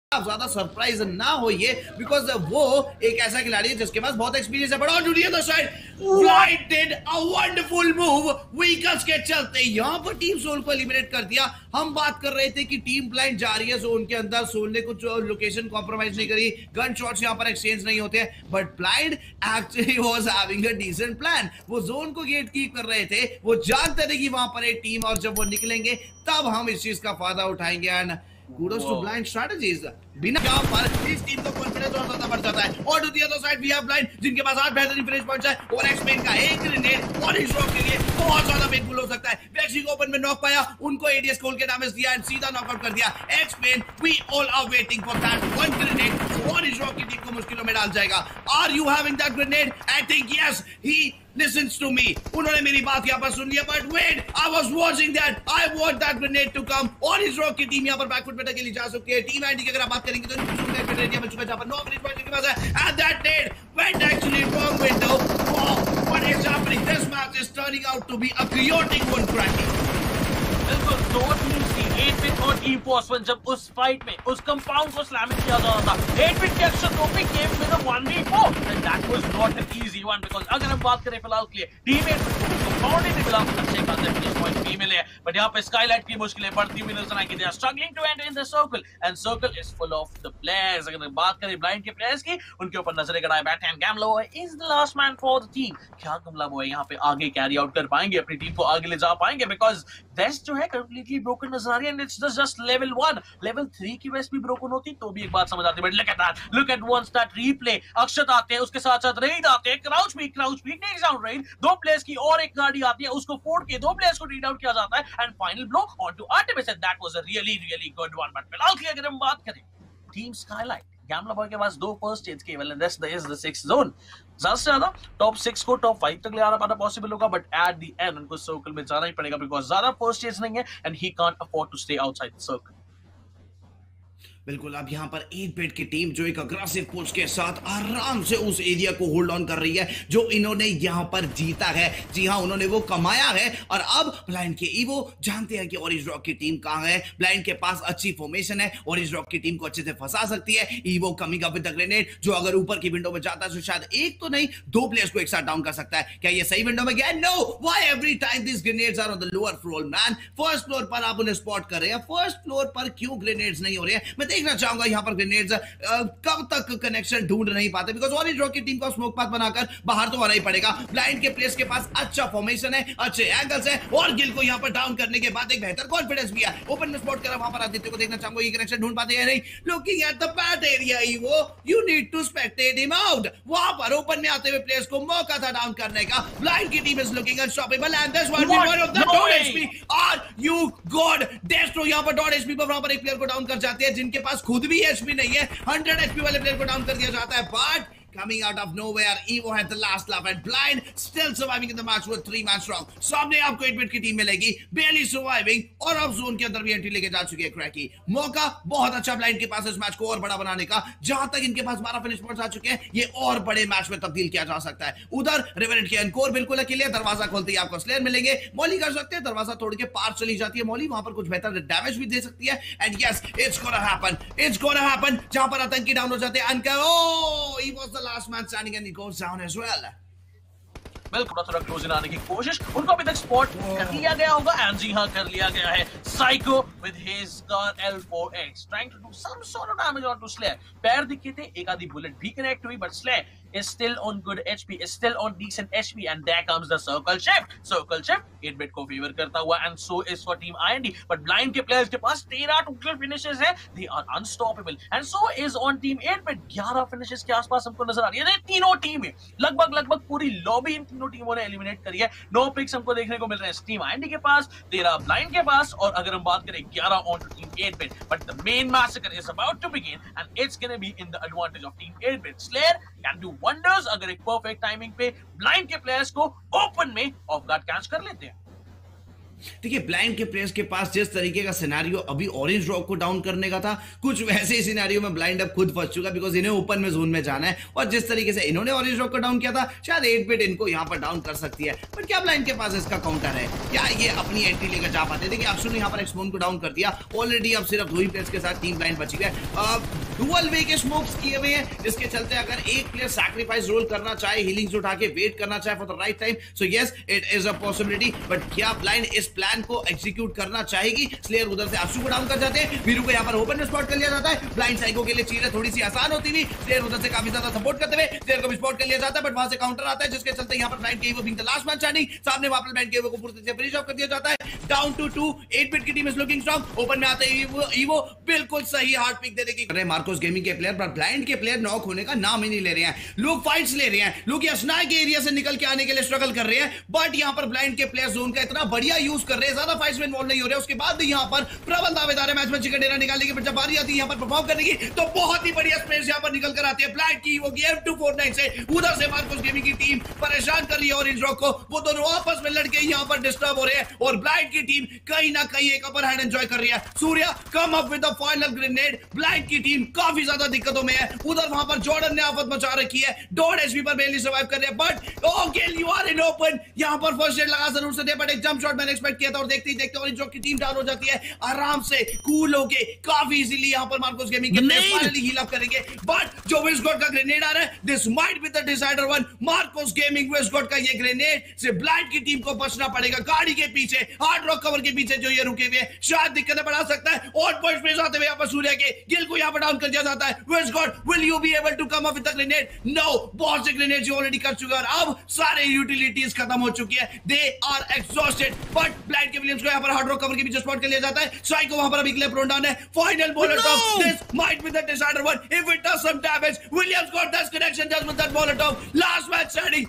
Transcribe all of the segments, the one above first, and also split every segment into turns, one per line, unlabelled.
आप ज्यादा सरप्राइज ना होइए बिकॉज वो एक ऐसा खिलाड़ी है जिसके पास बहुत एक्सपीरियंस है। But on to the other side blind did a wonderful move vehicles के चलते यहां पर टीम सोल को एलिमिनेट कर दिया। हम बात कर रहे थे कि टीम ब्लाइंड जा रही है जोन के अंदर, सोल ने कुछ लोकेशन कॉम्प्रोमाइज नहीं करी, गन शॉट्स यहां पर एक्सचेंज नहीं होते, but blind actually was having a decent plan. वो जोन को गेट कीप कर रहे थे, वो जानते थे कि वहां पर एक टीम और जब वो निकलेंगे तब हम इस चीज का फायदा उठाएंगे। And kudos to blind strategies। बिना यहाँ पर इस टीम को कॉन्फिडेंस और ज्यादा बढ़ जाता है। और to the other side we have blind जिनके पास 8 बेहतरीन फिनिश पॉइंट्स है और एक्समेन का एक ग्रेनेड और इस रॉक के लिए बहुत ज्यादा पेनफुल हो सकता है। वैक्सी को ओपन में नॉक पाया, उनको एडीएस खोल के डैमेज दिया एंड सीधा नॉकआउट कर दिया। Xmen we all are waiting for that one grenade और इस रॉक की टीम को मुश्किलों में डाल जाएगा। Are you having that grenade? I think yes, he listens to me। उन्होंने मेरी बात यहाँ पर सुन लिया, but wait, I was watching that, I want that grenade to come। और इस रॉक की टीम यहाँ पर बैकफुट पे के लिए जा सकती है। टीम आईडी की अगर आप बात करेंगे तो ग्रेनेड यहाँ पर चुका, जहाँ पर 9 मिनट के पास है and that nade went actually wrong window। Wow, what is happening? This match is turning out to be a chaotic one, Cracky।
बिल्कुल, दो टीम्स की 8-bit और eForce जब उस फाइट में उस कंपाउंड को स्लैमिंग किया जा रहा था, 8-bit के एक्स्ट्रा टॉपिक गेम में 1v4 and that was not an easy one because अगर हम बात करें फिलहाल के लिए टीममेट कंपाउंड ही मिला, अच्छे खासे फिनिश पॉइंट भी मिले, बट यहाँ पे स्काईलाइट की मुश्किलें बढ़ती हुई नजर आएंगी। They are struggling to enter in the circle and circle is full of the players. अगर बात करें ब्लाइंड के प्लेयर्स की, उनके ऊपर नजरें गड़ाए बैठे हैं। Gamlo is the last man for the team. क्या गमला बॉय यहाँ पे आगे कैरी आउट कर पाएंगे, अपनी टीम को आगे ले जा पाएंगे? बिकॉज वेस्ट जो है कंप्लीटली ब्रोकन नजर आ रही है and it's just level 1। Level 3 की वेस्ट भी ब्रोकन होती तो भी एक बात समझ आती, but look at that, look at one start replay. Akshat आते हैं, उसके साथ साथ रेड आते हैं, crouch peek takes down Red, दो प्लेयर्स की और एक गाड़ी आती है, उसको फोड़ के दो प्लेयर्स को रीड आउट किया जाता है and final blow on to Artemis and that was a really good one. But फिलहाल की अगर हम बात करें टीम स्काईलाइट, गैमला बॉय के पास 2 फर्स्ट स्टेज केवल and this is the 6th zone. ज्यादा से ज्यादा टॉप 6 को टॉप 5 तक ले आना पाना पॉसिबल होगा, बट एट द एंड उनको सर्कल में जाना ही पड़ेगा बिकॉज ज्यादा फर्स्ट स्टेज नहीं है and he can't afford to stay outside the circle.
बिल्कुल, अब यहाँ पर 8-bit की टीम जो एक अग्रेसिव पुश के साथ आराम से उस एरिया को होल्ड ऑन कर रही है जो इन्होंने यहाँ पर जीता है। जी हाँ, उन्होंने वो कमाया है और अब ब्लाइंड के ईवो जानते हैं कि ऑरेंज रॉक की टीम कहाँ है। ब्लाइंड के पास अच्छी फॉर्मेशन है, ऑरेंज रॉक की टीम को अच्छे से फंसा सकती है। Evo coming up with the grenade जो अगर ऊपर की विंडो में जाता है तो शायद एक तो नहीं 2 प्लेयर्स को एक साथ डाउन कर सकता है। क्या ये सही विंडो में गया? No, why every time this grenades are on the lower floor man? First floor पर आप उन्हें स्पॉट कर रहे हैं, फर्स्ट फ्लोर पर क्यों ग्रेनेड्स नहीं हो रहे हैं? मैं देखना चाहूंगा यहाँ पर ग्रेनेड्स कब तक कनेक्शन ढूंढ नहीं पाते बिकॉज ऑरेंज रॉक की टीम को स्मोक पाथ बनाकर बाहर तो आना ही पड़ेगा। ब्लाइंड के प्लेयर्स के पास अच्छा फॉर्मेशन है, अच्छे एंगल्स है और गिल को यहाँ पर डाउन करने के बाद एक बेहतर कॉन्फिडेंस भी है। ओपन में स्पॉट करा, वहां पर आदित्य को देखना चाहूंगा ये कनेक्शन ढूंढ पाते हैं नहीं। Looking at the bat area Evo, you need to spectate him out. वहां पर ओपन में आते हुए प्लेयर्स को मौका था डाउन करने का। ब्लाइंड की team is looking unstoppable and this one of the dot HP are you God Destro यहाँ पर डॉट एचपी पर वहां पर एक प्लेयर को डाउन कर जाते हैं जिनके पास खुद भी एचपी नहीं है। 100 एचपी वाले प्लेयर को डाउन कर दिया जाता है, but coming out of nowhere, Evo had the last laugh and Blind still surviving in the match with 3-man strong। सामने आपको 8-bit की टीम मिलेगी, barely surviving और अब जोन के अंदर भी एंट्री लेके जा चुकी है क्रैकी। मौका बहुत अच्छा ब्लाइंड के पास इस मैच को और बड़ा बनाने का। जहां तक इनके पास 12 फिनिश पॉइंट्स आ चुके हैं, ये और बड़े मैच में तब्दील किया जा सकता है। उधर रेवेनेंट के एनकोर बिल्कुल अकेले, दरवाजा खोलते ही आपको स्लेयर मिलेंगे। मॉली कर सकते हैं, दरवाजा तोड़ के पार चली जाती है मॉली, वहां पर कुछ बेहतर डैमेज भी दे सकती है and yes it's gonna happen जहां पर आतंकी डाउन हो जाते हैं। अनकर oh he was the last man standing and he goes down as well।
बिल्कुल थोड़ा क्लोज इन आने की कोशिश, उनको अभी तक स्पॉट कर लिया गया होगा एंड जी हाँ कर लिया गया है। Psycho with his gun L4X trying to do some sort of damage on to Slayer. पैर दिखे थे, एक आधी बुलेट भी कनेक्ट हुई, but Slayer is still on good HP, is still on decent HP and there comes the circle shift 8-bit को favour करता हुआ and so is for team IND। but blind के players के पास 13 total finishes है, they are unstoppable and so is on team 8-bit 11 finishes के आसपास हमको नजर आ रही है। तीनों टीम है लगभग पूरी लॉबी इन तीनों टीमों ने एलिमिनेट करी है। 9 पिक्स हमको देखने को मिल रहे हैं टीम IND के पास, 13 ब्लाइंड के पास और अगर हम बात करें 11 on team 8-bit। but the main massacre is about to begin and it's gonna be in the advantage of team 8-bit। Slayer can do wonders अगर एक परफेक्ट टाइमिंग पे ब्लाइंड के प्लेयर्स को ओपन में ऑफ गार्ड कैच कर लेते हैं।
देखिए ब्लाइंड के प्लेयर्स के पास जिस तरीके का सिनेरियो अभी ऑरेंज रॉक को डाउन करने का था, कुछ वैसे ही सिनेरियो में ब्लाइंड अब खुद फंस चुका, बिकॉज इन्हें ओपन में जोन में जाना है और जिस तरीके से इन्होंने ऑरेंज रॉक को डाउन किया था शायद 8-बिट इनको यहां पर डाउन कर सकती है, बट क्या ब्लाइंड के पास इसका काउंटर है? क्या ये अपनी एंट्री लेकर जा पाते? देखिए अक्षुन ने यहां पर एक्समोन को डाउन कर दिया ऑलरेडी। अब सिर्फ 2 ही प्लेयर्स के साथ 3 ब्लाइंड बची गए। डुअल वे के स्मोक्स किए हुए हैं, जिसके चलते अगर एक प्लेयर सैक्रिफाइस रोल करना चाहे, हीलिंग्स उठा के वेट करना चाहे for the right time, so yes it is a possibility. But क्या ब्लाइंड इस प्लान को एग्जीक्यूट करना चाहेगी? स्लेयर उधर से अक्षु को डाउन कर जाते हैं, वीरू को यहां पर ओपन में स्पॉट कर लिया जाता है। ब्लाइंड साइको के लिए चीजें थोड़ी सी आसान होती हुई स्लेयर उधर से काफी ज्यादा सपोर्ट करते हुए स्लेयर को भी स्पॉट कर लिया जाता है, बट वहां से काउंटर आता है जिसके चलते यहां पर ब्लाइंड के वो being the last man standing, सामने वहां पर ब्लाइंड के वो को पूरी तरह से फिनिश ऑफ कर दिया जाता है। डाउन टू 2, 8-बिट की team is looking strong. Open में आते ही ईवो बिल्कुल सही हार्ड पिक देने की कर रहे हैं मार्कोस गेमिंग के प्लेयर, पर ब्लाइंड के प्लेयर नॉक होने का नाम ही नहीं ले रहे हैं। लोग फाइट्स ले रहे हैं, लोग स्नाइपर के एरिया से निकल के आने के लिए स्ट्रगल कर रहे हैं, बट यहां पर ब्लाइंड के प्लेयर जोन का इतना बढ़िया यूज कर रहे हैं, ज्यादा फाइट्स में इन्वॉल्व नहीं हो रहे। उसके बाद भी यहां पर प्रबल दावेदार है मैच में चिकन डिनर निकालने की, बट जब बारी आती है यहां पर परफॉर्म करने की तो बहुत ही बढ़िया स्पेस यहां पर निकल कर आती है ब्लाइंड की। वो गेम 249 से उधर से मार्कोस गेमिंग की टीम परेशान कर रही है ऑरेंज रॉक को, वो दोनों आपस में लड़के यहां पर डिस्टर्ब हो रहे हैं और ब्लाइंड की टीम कहीं ना कहीं एक अपर हैंड एंजॉय कर रही है। Surya come up with the final grenade. Blind की टीम काफी ज्यादा दिक्कतों में है, उधर वहां पर जॉर्डन ने आफत मचा रखी है, 1.5 HP पर बेली सर्वाइव कर रहे हैं, but okay you are in open. यहां पर फर्स्ट एड लगा जरूर से दे, बट एक जंप शॉट मैंने एक्सपेक्ट किया था और देखते ही देखते ऑरेंज रॉक की टीम डाउन हो जाती है। आराम से कूल होके काफी इजीली यहां पर मार्कोस गेमिंग के प्लेयर फाइनली हील अप करेंगे, बट जो विस्गॉट का ग्रेनेड आ रहा है this might be the decider one. Marcos gaming Wisgot का ये ग्रेनेड से ब्लाइंड की टीम को बचना पड़ेगा। गाड़ी के पीछे हार्ड रॉक कवर के पीछे जो ये रुके हुए शायद दिक्कतें बढ़ा सकता है। और पॉइंट्स पे जाते हुए यहां पर सूर्या के गिल को यहां पर डाउन कर दिया जाता है। Wisgot will you be able to come up with the grenade? No, बहुत से ग्रेनेड्स ये ऑलरेडी कर चुका है और अब सारे यूटिलिटीज खत्म हो चुकी है। They are exhausted, but Blind के विलियम्स को यहां पर हार्ड रॉक कवर के पीछे स्पॉट कर लिया जाता है। साइको वहां पर अभी क्लिप प्रोन डाउन है। Final molotov, this might be the decider one if it does some damage. Williams got that connection just with that molotov. Last match standing,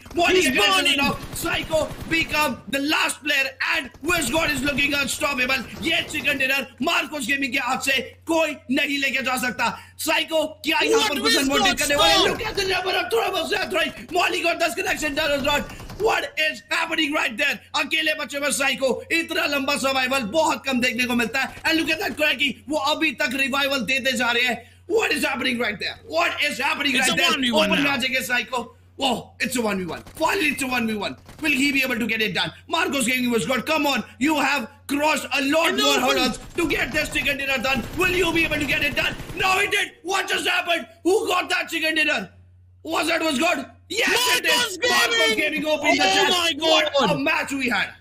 Psycho become the last player and Westgod is looking unstoppable। ये chicken dinner Marcos gaming के हाथ से कोई नहीं लेके जा सकता। Psycho क्या यहां पर कुछ अनमोटिव करने वाले? Look at the number of troubles they are throwing। Molly got this connection does not। What is happening right there? अकेले बच्चे में साइको इतना लंबा सर्वाइवल बहुत कम देखने को मिलता है। And look at that Craigie, वो अभी तक रिवाइवल देते जा रहे हैं। What is happening right there? What is happening right there? Open match against Psycho। Oh, it's a 1v1. Finally, it's a 1v1. Will he be able to get it done? Marcos Gaming was good. Come on, you have crossed a lot more hurdles to get this chicken dinner done. Will you be able to get it done? No, he did. What just happened? Who got that chicken dinner? Was that was good? Yes, it is. Marcos Gaming opened the chest.
Oh my God!
What a match we had.